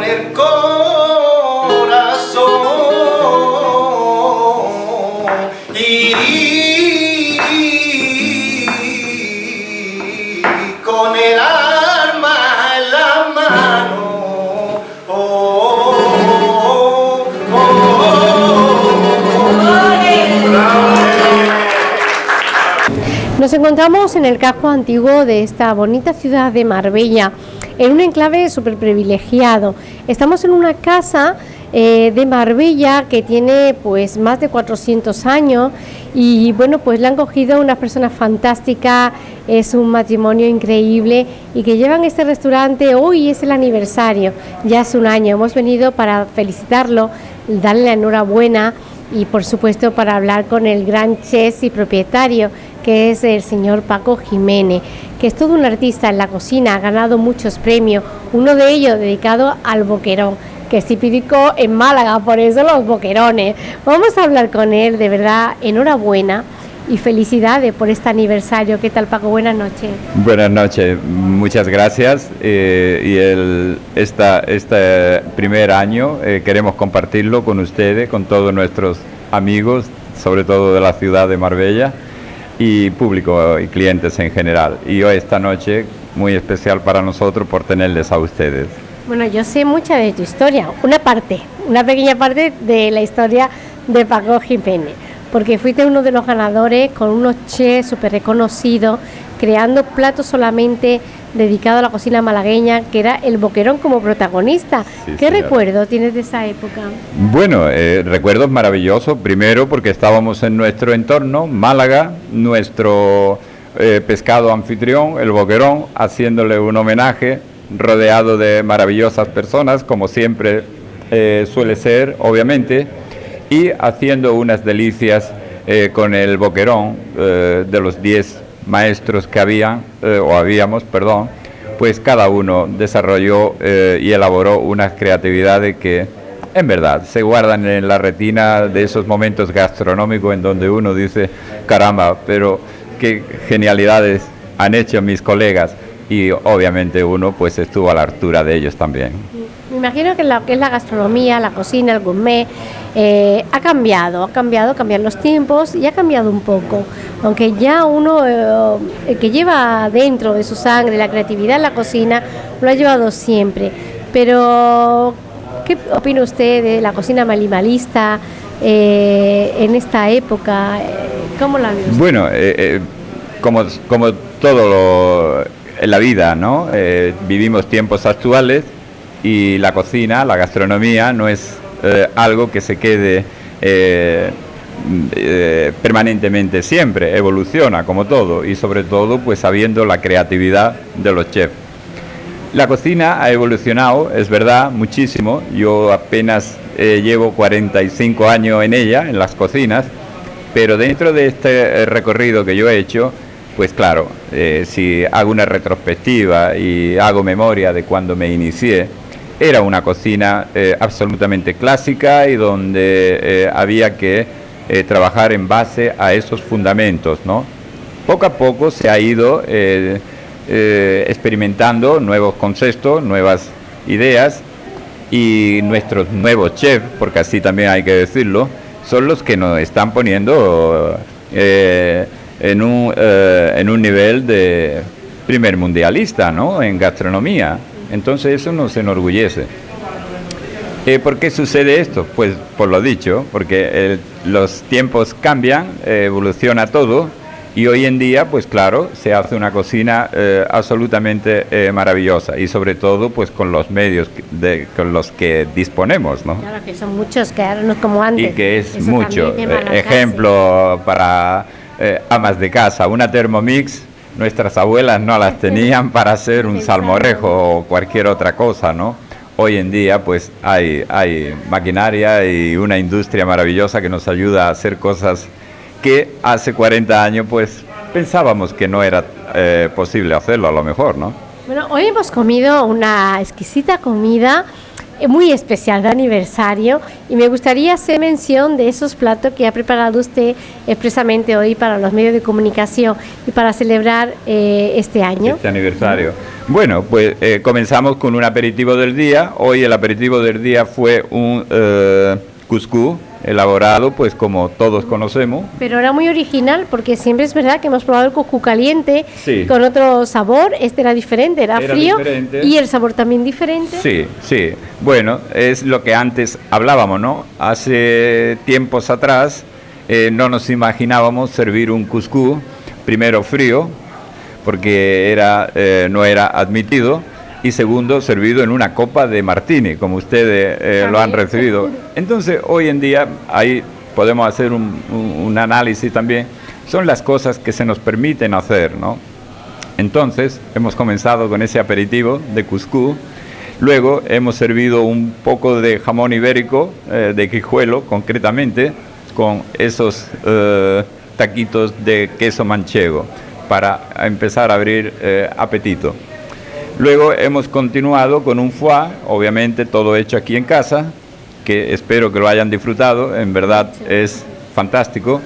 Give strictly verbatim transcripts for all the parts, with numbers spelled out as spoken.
el corazón y con el alma en la mano. Oh, oh, oh, oh, oh. Nos encontramos en el casco antiguo de esta bonita ciudad de Marbella, en un enclave súper privilegiado. Estamos en una casa eh, de Marbella que tiene pues más de cuatrocientos años y bueno, pues le han cogido unas personas fantásticas, es un matrimonio increíble y que llevan este restaurante. Hoy es el aniversario, ya hace un año. Hemos venido para felicitarlo, darle la enhorabuena y por supuesto para hablar con el gran chef y propietario, que es el señor Paco Jiménez, que es todo un artista en la cocina, ha ganado muchos premios, uno de ellos dedicado al boquerón, que es típico en Málaga, por eso los boquerones. Vamos a hablar con él, de verdad, enhorabuena y felicidades por este aniversario. ¿Qué tal, Paco? Buenas noches. Buenas noches, muchas gracias. Eh, y el, esta, este primer año eh, queremos compartirlo con ustedes, con todos nuestros amigos, sobre todo de la ciudad de Marbella, y público y clientes en general. Y hoy, esta noche, muy especial para nosotros por tenerles a ustedes. Bueno, yo sé mucha de tu historia, una parte, una pequeña parte de la historia de Paco Jiménez, porque fuiste uno de los ganadores con unos chefs súper reconocidos, creando platos solamente dedicados a la cocina malagueña, que era el boquerón como protagonista. Sí, ¿qué señor. recuerdo tienes de esa época? Bueno, eh, recuerdos maravillosos, primero porque estábamos en nuestro entorno, Málaga, nuestro eh, pescado anfitrión, el boquerón, haciéndole un homenaje, rodeado de maravillosas personas, como siempre eh, suele ser, obviamente, y haciendo unas delicias eh, con el boquerón eh, de los diez maestros que habían, eh, o habíamos, perdón, pues cada uno desarrolló eh, y elaboró unas creatividades que en verdad se guardan en la retina de esos momentos gastronómicos en donde uno dice, caramba, pero qué genialidades han hecho mis colegas, y obviamente uno pues estuvo a la altura de ellos también. Me imagino que lo que es la gastronomía, la cocina, el gourmet, eh, ha cambiado, ha cambiado, cambian los tiempos y ha cambiado un poco. Aunque ya uno, eh, el que lleva dentro de su sangre la creatividad en la cocina, lo ha llevado siempre. Pero, ¿qué opina usted de la cocina minimalista eh, en esta época? ¿Cómo la ve usted? Bueno, eh, eh, como, como todo lo, en la vida, ¿no? Eh, vivimos tiempos actuales y la cocina, la gastronomía, no es eh, algo que se quede eh, eh, permanentemente, siempre evoluciona como todo, y sobre todo pues sabiendo la creatividad de los chefs. La cocina ha evolucionado, es verdad, muchísimo. Yo apenas eh, llevo cuarenta y cinco años en ella, en las cocinas, pero dentro de este recorrido que yo he hecho, pues claro, eh, si hago una retrospectiva y hago memoria de cuando me inicié, era una cocina eh, absolutamente clásica y donde eh, había que eh, trabajar en base a esos fundamentos, ¿no? Poco a poco se ha ido eh, eh, experimentando nuevos conceptos, nuevas ideas, y nuestros nuevos chefs, porque así también hay que decirlo, son los que nos están poniendo eh, en, un, eh, en un nivel de primer mundialista, ¿no? En gastronomía. Entonces eso nos enorgullece. Eh, ¿Por qué sucede esto? Pues por lo dicho, porque eh, los tiempos cambian, eh, evoluciona todo, y hoy en día, pues claro, se hace una cocina eh, absolutamente eh, maravillosa, y sobre todo pues con los medios de, con los que disponemos, ¿no? Claro, que son muchos, que ahora no es como antes. Y que es eso mucho. Eh, ejemplo para eh, amas de casa, una Thermomix. Nuestras abuelas no las tenían para hacer un salmorejo o cualquier otra cosa, ¿no? Hoy en día pues hay, hay maquinaria y una industria maravillosa que nos ayuda a hacer cosas que hace cuarenta años pues pensábamos que no era eh, posible hacerlo, a lo mejor, ¿no? Bueno, hoy hemos comido una exquisita comida muy especial de aniversario, y me gustaría hacer mención de esos platos que ha preparado usted expresamente hoy para los medios de comunicación y para celebrar eh, este año. Este aniversario. Bueno, pues eh, comenzamos con un aperitivo del día. Hoy el aperitivo del día fue un eh, cuscús elaborado, pues como todos conocemos. Pero era muy original, porque siempre es verdad que hemos probado el cuscús caliente, sí, con otro sabor. Este era diferente, era, era frío diferente. Y el sabor también diferente. Sí, sí. Bueno, es lo que antes hablábamos, ¿no? Hace tiempos atrás eh, no nos imaginábamos servir un cuscús primero frío, porque era eh, no era admitido, y segundo, servido en una copa de martini, como ustedes eh, lo han recibido. Entonces, hoy en día, ahí podemos hacer un, un, un análisis también, son las cosas que se nos permiten hacer, ¿no? Entonces, hemos comenzado con ese aperitivo de cuscús, luego hemos servido un poco de jamón ibérico, eh, de Guijuelo, concretamente, con esos eh, taquitos de queso manchego, para empezar a abrir eh, apetito. Luego hemos continuado con un foie, obviamente todo hecho aquí en casa, que espero que lo hayan disfrutado, en verdad es fantástico.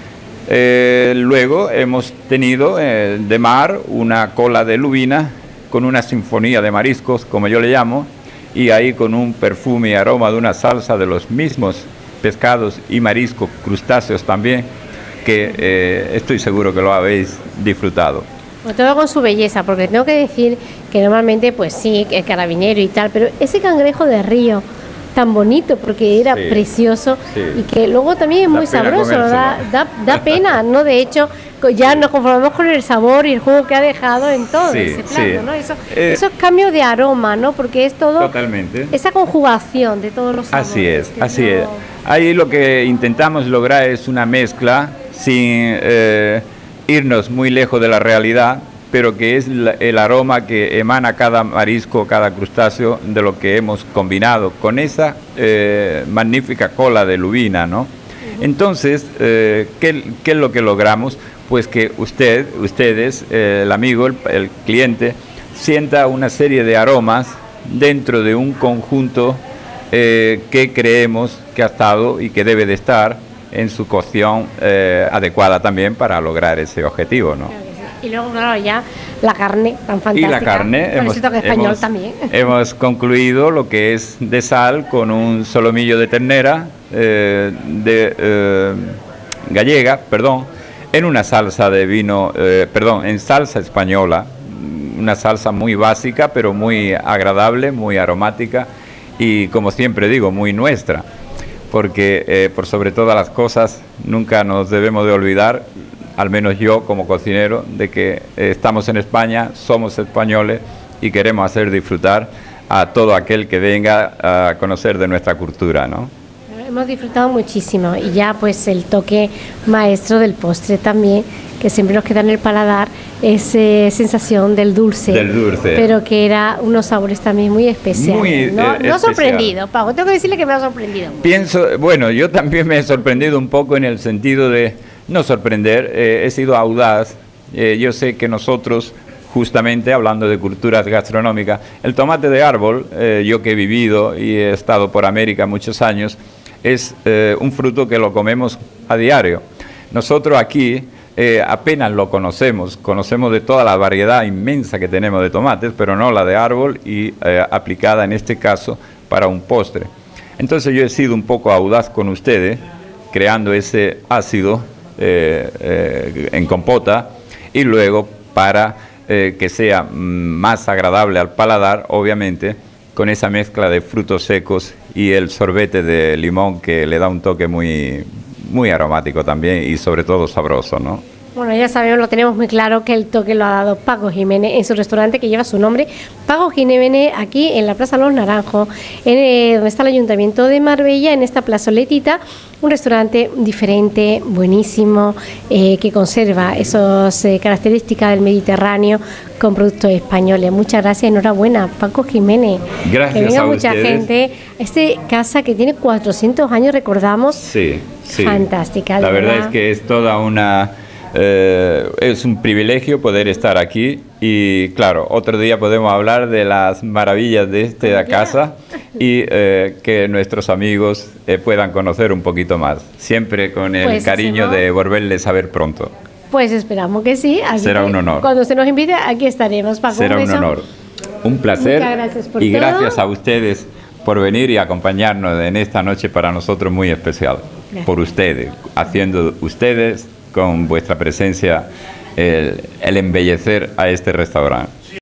Eh, luego hemos tenido eh, de mar una cola de lubina con una sinfonía de mariscos, como yo le llamo, y ahí con un perfume y aroma de una salsa de los mismos pescados y mariscos, crustáceos también, que eh, estoy seguro que lo habéis disfrutado. Bueno, todo con su belleza, porque tengo que decir que normalmente, pues sí, el carabinero y tal, pero ese cangrejo de río tan bonito, porque era sí, precioso, sí, y que luego también es muy sabroso, da, da, da pena, ¿no? De hecho, ya nos conformamos con el sabor y el jugo que ha dejado en todo sí, ese plato, sí, ¿no? Eso, eh, esos cambios de aroma, ¿no? Porque es todo, totalmente, esa conjugación de todos los sabores. Así es, así no... es. Ahí lo que intentamos lograr es una mezcla sin eh, irnos muy lejos de la realidad, pero que es la, el aroma que emana cada marisco, cada crustáceo, de lo que hemos combinado con esa eh, magnífica cola de lubina, ¿no? Uh-huh. Entonces, eh, ¿qué, ¿qué es lo que logramos? Pues que usted, ustedes, eh, el amigo, el, el cliente, sienta una serie de aromas dentro de un conjunto eh, que creemos que ha estado y que debe de estar en su cocción eh, adecuada también para lograr ese objetivo, ¿no? Y luego, claro, ya la carne tan fantástica. Y la carne, hemos, español hemos, también. hemos concluido lo que es de sal con un solomillo de ternera, eh, de eh, gallega, perdón, en una salsa de vino, eh, perdón, en salsa española, una salsa muy básica, pero muy agradable, muy aromática y, como siempre digo, muy nuestra, porque eh, por sobre todas las cosas nunca nos debemos de olvidar, al menos yo como cocinero, de que eh, estamos en España, somos españoles y queremos hacer disfrutar a todo aquel que venga a conocer de nuestra cultura, ¿no? Hemos disfrutado muchísimo, y ya pues el toque maestro del postre también, que siempre nos queda en el paladar, es eh, sensación del dulce, del dulce, pero que era unos sabores también muy especiales. Muy, no, eh, no ha sorprendido, Paco, tengo que decirle que me ha sorprendido mucho. Pienso, bueno, yo también me he sorprendido un poco en el sentido de no sorprender, eh, he sido audaz. Eh, yo sé que nosotros, justamente hablando de culturas gastronómicas, el tomate de árbol, eh, yo que he vivido y he estado por América muchos años, es eh, un fruto que lo comemos a diario. Nosotros aquí eh, apenas lo conocemos, conocemos de toda la variedad inmensa que tenemos de tomates, pero no la de árbol y eh, aplicada en este caso para un postre. Entonces yo he sido un poco audaz con ustedes, creando ese ácido Eh, eh, en compota, y luego para eh, que sea más agradable al paladar, obviamente, con esa mezcla de frutos secos y el sorbete de limón, que le da un toque muy, muy aromático también y sobre todo sabroso, ¿no? Bueno, ya sabemos, lo tenemos muy claro, que el toque lo ha dado Paco Jiménez en su restaurante que lleva su nombre, Paco Jiménez, aquí en la Plaza Los Naranjos, en, eh, donde está el Ayuntamiento de Marbella, en esta plazoletita, un restaurante diferente, buenísimo, eh, que conserva esas eh, características del Mediterráneo con productos españoles. Muchas gracias, enhorabuena, Paco Jiménez. Gracias. Que venga a mucha ustedes. gente. Esta casa que tiene cuatrocientos años, recordamos, sí, sí. Fantástica. La verdad, verdad es que es toda una... Eh, es un privilegio poder estar aquí Y claro, otro día podemos hablar de las maravillas de esta casa y eh, que nuestros amigos eh, puedan conocer un poquito más, siempre con el Pues, cariño si no- de volverles a ver pronto. Pues esperamos que sí. Así Será que un honor. Cuando se nos invite, aquí estaremos. Paco, Será un beso. honor, un placer. Muchas gracias por y todo. gracias a ustedes por venir y acompañarnos en esta noche para nosotros muy especial. Gracias. Por ustedes, haciendo ustedes con vuestra presencia el, el embellecer a este restaurante.